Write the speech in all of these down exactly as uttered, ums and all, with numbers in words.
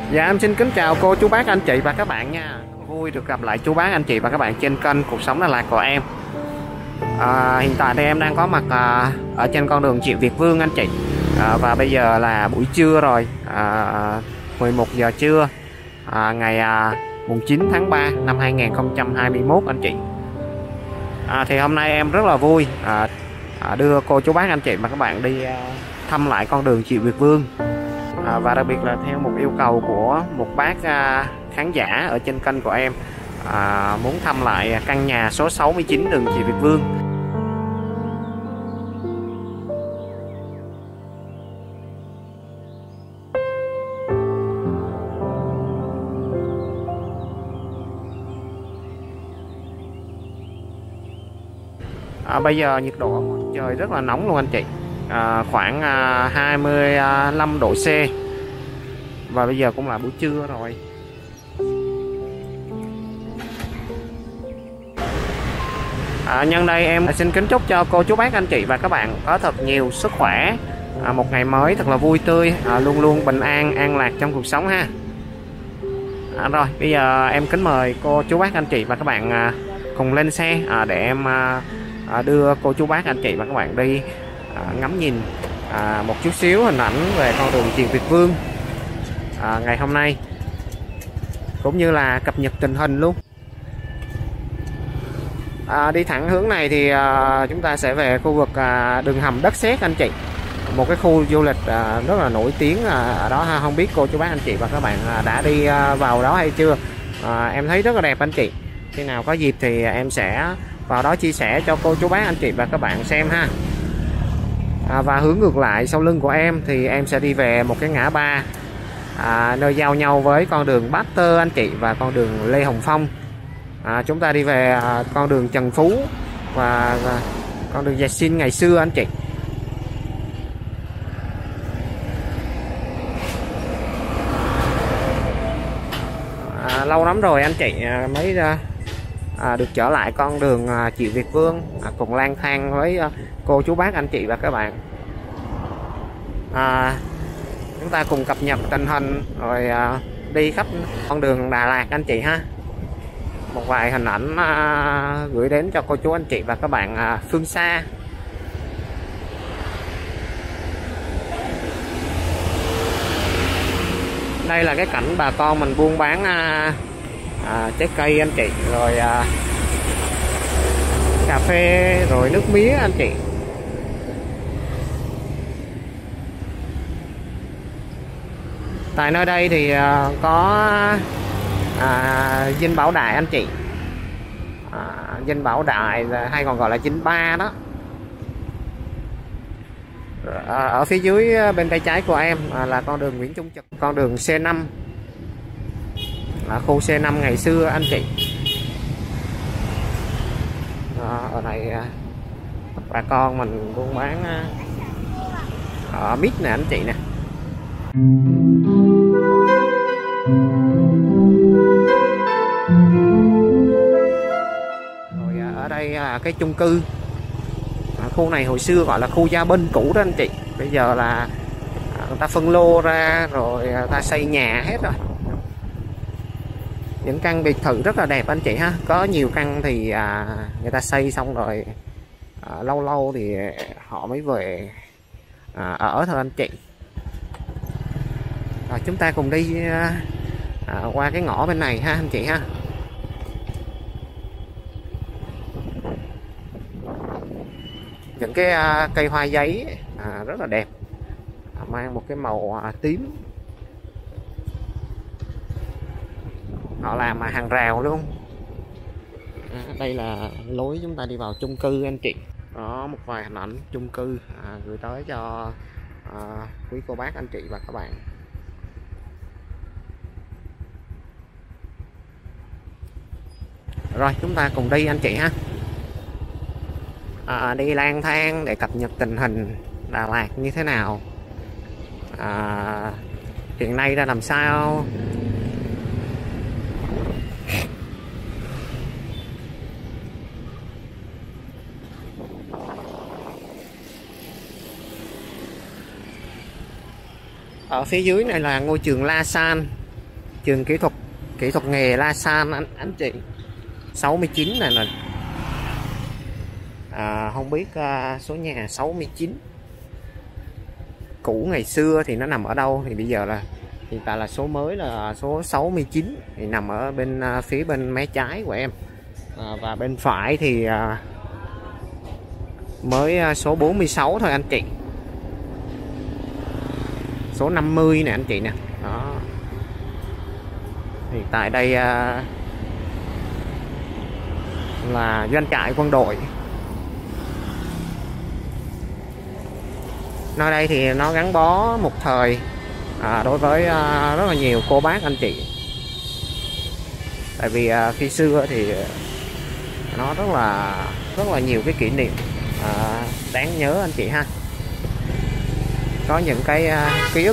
Dạ em xin kính chào cô chú bác anh chị và các bạn nha. Vui được gặp lại chú bác anh chị và các bạn trên kênh Cuộc Sống Đà Lạt của em. à, Hiện tại thì em đang có mặt à, ở trên con đường Triệu Việt Vương anh chị. à, Và bây giờ là buổi trưa rồi, à, mười một giờ trưa, à, ngày à, mùng chín tháng ba năm hai nghìn không trăm hai mươi mốt anh chị. à, Thì hôm nay em rất là vui à, à, đưa cô chú bác anh chị và các bạn đi à, thăm lại con đường Triệu Việt Vương. À, và đặc biệt là theo một yêu cầu của một bác à, khán giả ở trên kênh của em, à, muốn thăm lại căn nhà số sáu mươi chín đường Triệu Việt Vương. À, bây giờ nhiệt độ trời rất là nóng luôn anh chị, à, khoảng à, hai mươi lăm độ C, và bây giờ cũng là buổi trưa rồi. À, nhân đây em xin kính chúc cho cô chú bác anh chị và các bạn có thật nhiều sức khỏe, à, một ngày mới thật là vui tươi, à, luôn luôn bình an an lạc trong cuộc sống ha. À, rồi bây giờ em kính mời cô chú bác anh chị và các bạn à, cùng lên xe à, để em à, à, đưa cô chú bác anh chị và các bạn đi à, ngắm nhìn à, một chút xíu hình ảnh về con đường Triệu Việt Vương à, ngày hôm nay, cũng như là cập nhật tình hình luôn. À, đi thẳng hướng này thì à, chúng ta sẽ về khu vực à, đường hầm Đất Sét anh chị, một cái khu du lịch à, rất là nổi tiếng à, ở đó ha. Không biết cô chú bác anh chị và các bạn à, đã đi à, vào đó hay chưa. à, Em thấy rất là đẹp anh chị. Khi nào có dịp thì em sẽ vào đó chia sẻ cho cô chú bác anh chị và các bạn xem ha. à, Và hướng ngược lại sau lưng của em thì em sẽ đi về một cái ngã ba à, nơi giao nhau với con đường Bát Tơ anh chị và con đường Lê Hồng Phong. À, chúng ta đi về à, con đường Trần Phú và, và con đường Dạch Xin ngày xưa anh chị. à, Lâu lắm rồi anh chị à, mới à, được trở lại con đường à, Triệu Việt Vương, à, cùng lang thang với à, cô chú bác anh chị và các bạn. à, Chúng ta cùng cập nhật tình hình rồi à, đi khắp con đường Đà Lạt anh chị ha. Một vài hình ảnh à, gửi đến cho cô chú anh chị và các bạn à, phương xa. Đây là cái cảnh bà con mình buôn bán à, à, trái cây anh chị, rồi à, cà phê, rồi nước mía anh chị. Tại nơi đây thì à, có à, Dinh Bảo Đại anh chị, à, Dinh Bảo Đại hay còn gọi là Dinh Ba đó. À, ở phía dưới bên tay trái của em à, là con đường Nguyễn Trung Trực, con đường C năm, là khu C năm ngày xưa anh chị. à, Ở này à, bà con mình buôn bán à, ở mít nè anh chị nè. Rồi à, ở đây là cái chung cư. À, khu này hồi xưa gọi là khu Gia Binh cũ đó anh chị. Bây giờ là à, người ta phân lô ra rồi người ta xây nhà hết rồi. Những căn biệt thự rất là đẹp anh chị ha. Có nhiều căn thì à, người ta xây xong rồi à, lâu lâu thì họ mới về à, ở thôi anh chị. Rồi chúng ta cùng đi à, qua cái ngõ bên này ha anh chị ha. Những cái à, cây hoa giấy à, rất là đẹp, à, mang một cái màu à, tím. Họ làm mà hàng rào luôn. À, đây là lối chúng ta đi vào chung cư anh chị. Có một vài hình ảnh chung cư à, gửi tới cho à, quý cô bác anh chị và các bạn. Rồi chúng ta cùng đi anh chị ha. À, đi lang thang để cập nhật tình hình Đà Lạt như thế nào, à, hiện nay ra làm sao. Ở phía dưới này là ngôi trường La San, trường kỹ thuật kỹ thuật nghề La San anh anh chị. Sáu mươi chín này nè. À, không biết uh, số nhà sáu mươi chín cũ ngày xưa thì nó nằm ở đâu, thì bây giờ là hiện tại là số mới là số sáu mươi chín thì nằm ở bên uh, phía bên mé trái của em. À, và bên phải thì uh, mới uh, số bốn mươi sáu thôi anh chị. Số năm mươi nè anh chị nè. Đó. Thì tại đây uh, là doanh trại quân đội. Nơi đây thì nó gắn bó một thời à, đối với à, rất là nhiều cô bác anh chị. Tại vì à, khi xưa thì nó rất là rất là nhiều cái kỷ niệm à, đáng nhớ anh chị ha. Có những cái à, ký ức.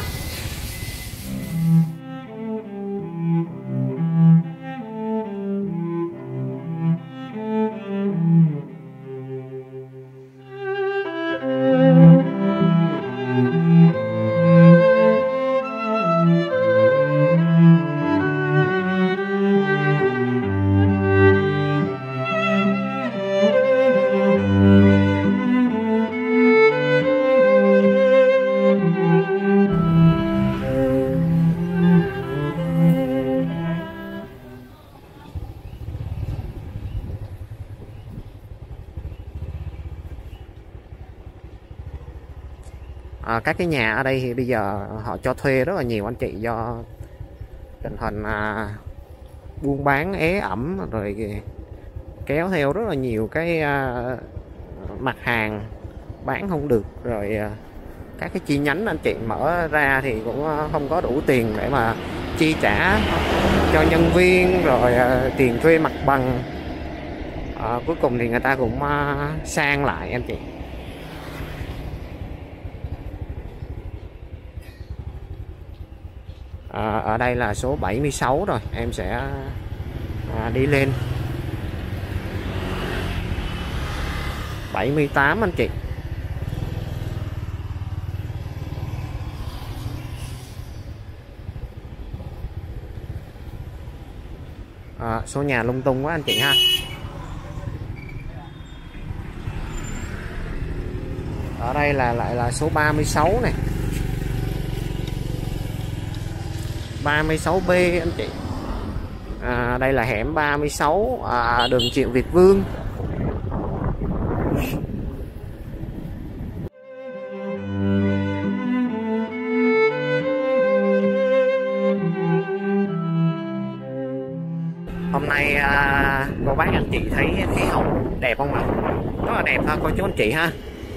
À, các cái nhà ở đây thì bây giờ họ cho thuê rất là nhiều anh chị, do tình hình à, buôn bán ế ẩm rồi kéo theo rất là nhiều cái à, mặt hàng bán không được, rồi à, các cái chi nhánh anh chị mở ra thì cũng không có đủ tiền để mà chi trả cho nhân viên, rồi à, tiền thuê mặt bằng. À, cuối cùng thì người ta cũng à, sang lại anh chị. À, ở đây là số bảy mươi sáu rồi, em sẽ à, đi lên bảy mươi tám anh chị. À, số nhà lung tung quá anh chị ha. Ở đây là lại là số ba mươi sáu này, ba mươi sáu B anh chị. À, đây là hẻm ba mươi sáu, à, đường Triệu Việt Vương. Hôm nay à, cô bác anh chị thấy khí hậu đẹp không ạ? Rất là đẹp ha cô chú anh chị ha.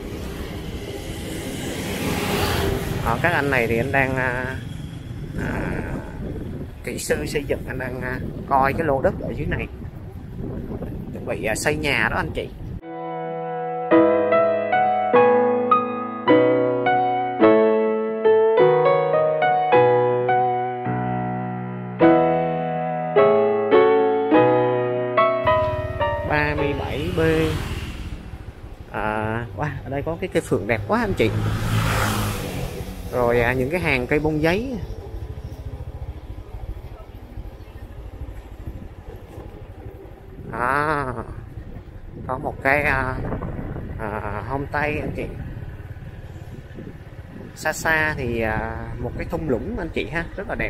À, các anh này thì anh đang à, à, kỹ sư xây dựng, anh đang à, coi cái lô đất ở dưới này chuẩn bị à, xây nhà đó anh chị. ba mươi bảy B. À, wow, ở đây có cái cây phượng đẹp quá anh chị. Rồi à, những cái hàng cây bông giấy. À, có một cái à, à, hôm tây anh chị. Xa xa thì à, một cái thung lũng anh chị ha, rất là đẹp.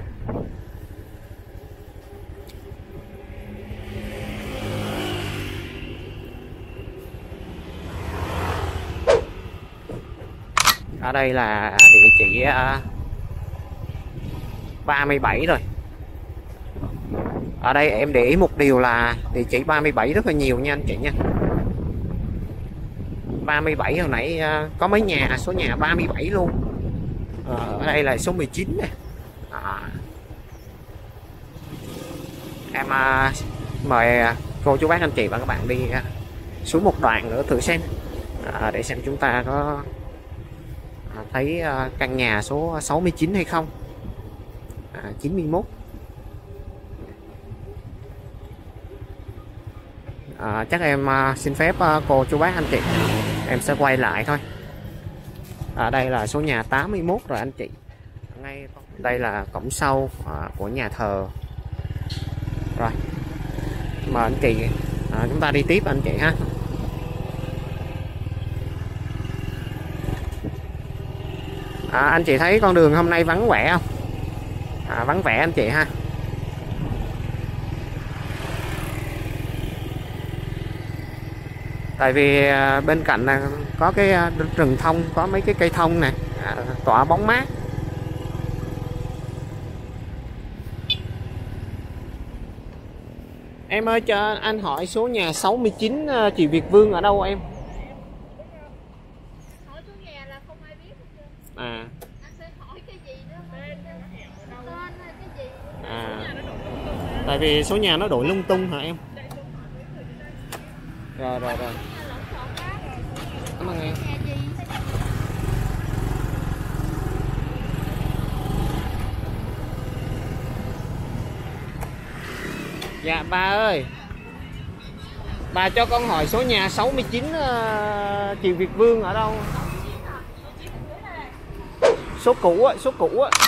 Ở đây là địa chỉ uh, ba mươi bảy rồi. Ở đây em để ý một điều là địa chỉ ba mươi bảy rất là nhiều nha anh chị nha. ba mươi bảy hồi nãy uh, có mấy nhà số nhà ba mươi bảy luôn. uh, Ở đây là số mười chín này. À, em uh, mời cô chú bác anh chị và các bạn đi uh, xuống một đoạn nữa thử xem, uh, để xem chúng ta có thấy căn nhà số sáu mươi chín hay không. À, chín mươi mốt. À, chắc em xin phép cô chú bác anh chị em sẽ quay lại thôi. Ở đây là số nhà tám mươi mốt rồi anh chị. Ngay Đây là cổng sau à, của nhà thờ. Rồi mời anh chị à, chúng ta đi tiếp anh chị ha. À, anh chị thấy con đường hôm nay vắng vẻ không? À, vắng vẻ anh chị ha. Tại vì à, bên cạnh là có cái à, rừng thông, có mấy cái cây thông nè, à, tỏa bóng mát. Em ơi cho anh hỏi số nhà sáu mươi chín à, chị Việt Vương ở đâu em? Hỏi số nhà là không ai biết hết trơn. À. Anh sẽ hỏi cái gì đó mà tên hay cái gì. À. Tại vì số nhà nó đổi lung tung hả em? Rồi rồi rồi. Cảm ơn em. Dạ ba ơi. Bà cho con hỏi số nhà sáu mươi chín uh, chị Việt Vương ở đâu? Số cũ á, số cũ á.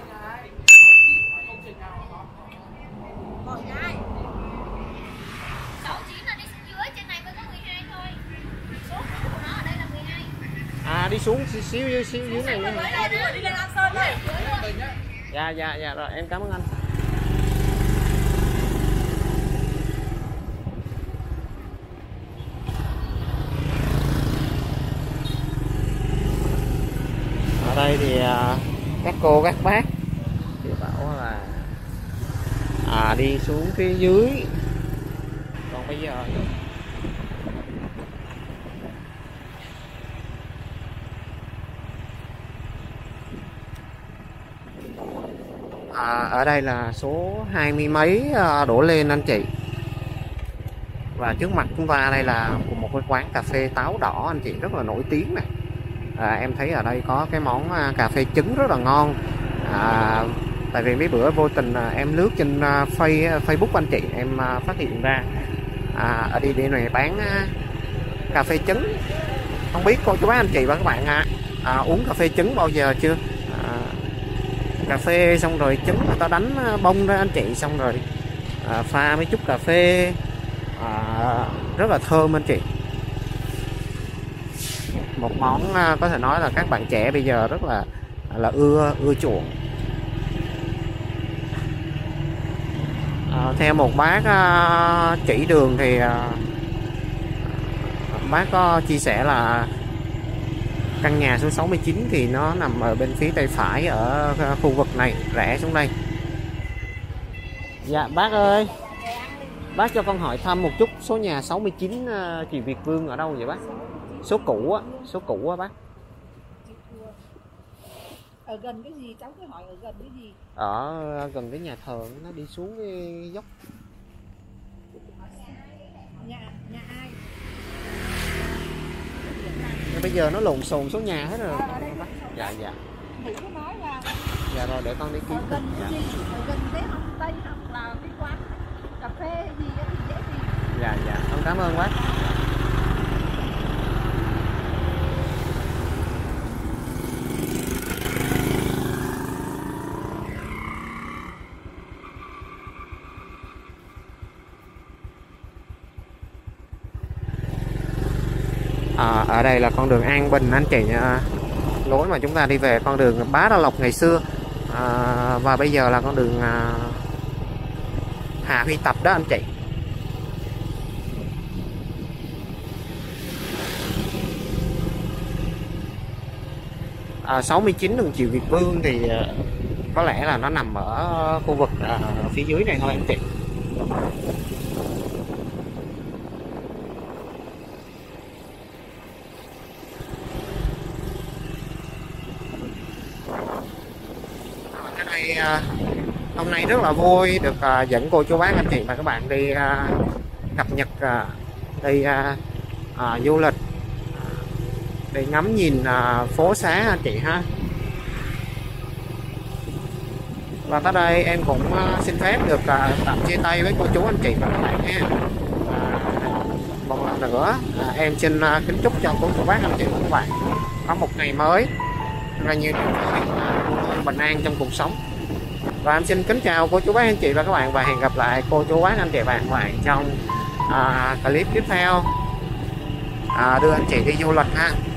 À đi xuống xíu xíu, xíu dưới này nữa. Dạ dạ dạ rồi em cảm ơn anh. Ở đây thì à, các cô các bác thì bảo là à, đi xuống phía dưới. Còn bây giờ à, ở đây là số hai mươi mấy à, đổ lên anh chị. Và trước mặt chúng ta đây là một cái quán cà phê táo đỏ anh chị, rất là nổi tiếng này. À, em thấy ở đây có cái món cà phê trứng rất là ngon. À, tại vì mấy bữa vô tình em lướt trên Facebook anh chị, em phát hiện ra à, ở đây này bán cà phê trứng. Không biết cô chú bác anh chị và các bạn à, à, uống cà phê trứng bao giờ chưa? À, cà phê xong rồi trứng người ta đánh bông ra anh chị, xong rồi à, pha mấy chút cà phê à, rất là thơm anh chị. Một món có thể nói là các bạn trẻ bây giờ rất là là ưa ưa chuộng. À, theo một bác à, chỉ đường thì à, bác có chia sẻ là căn nhà số sáu mươi chín thì nó nằm ở bên phía tay phải ở khu vực này, rẽ xuống đây. Dạ bác ơi, bác cho con hỏi thăm một chút số nhà sáu mươi chín à, chị Việt Vương ở đâu vậy bác? Số cũ á, số cũ á bác. Ở gần cái gì? Cháu cứ hỏi ở gần cái gì? Ở gần cái nhà thờ, nó đi xuống cái dốc. Nhà nhà ai? Bây giờ nó lộn xộn số nhà hết rồi. À, bác. Dạ dạ. Thử nói là dạ rồi để con đi kiếm. Ở gần dạ. cái gì? Ở gần cái Hồng Tây hoặc là cái quán cà phê hay gì đó thì dễ tìm. Dạ dạ, con cảm ơn bác. À, ở đây là con đường An Bình anh chị, à, lối mà chúng ta đi về con đường Bá Đa Lộc ngày xưa à, và bây giờ là con đường à, Hà Huy Tập đó anh chị. À, sáu mươi chín đường Triệu Việt Vương thì à, có lẽ là nó nằm ở khu vực à, ở phía dưới này thôi anh chị. Này, hôm nay rất là vui được uh, dẫn cô chú bác anh chị và các bạn đi uh, cập nhật uh, đi uh, uh, du lịch, đi ngắm nhìn uh, phố xá anh chị ha. Và tới đây em cũng uh, xin phép được uh, tạm chia tay với cô chú anh chị và các bạn nha. Uh, một lần nữa uh, em xin uh, kính chúc cho cô chú bác anh chị và các bạn có một ngày mới thật là nhiều niềm vui, bình an trong cuộc sống. Và em xin kính chào cô chú bác anh chị và các bạn, và hẹn gặp lại cô chú bác anh chị và các bạn trong à, clip tiếp theo, à, đưa anh chị đi du lịch ha.